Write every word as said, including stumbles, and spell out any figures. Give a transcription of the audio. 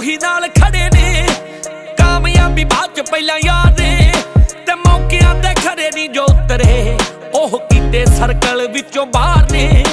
ਉਹੀ ਨਾਲ ਖੜੇ ਨੇ। ਕਾਮਯਾਬੀ ਬਾਅਦ ਚ ਪਹਿਲਾਂ ਯਾਰ ਨੇ, ਤੇ ਮੌਕਿਆਂ ਤੇ ਖੜੇ ਨਹੀਂ ਜੋ ਉਤਰੇ ਉਹ ਕੀਤੇ ਸਰਕਲ ਵਿੱਚੋਂ ਬਾਹਰ ਨੇ।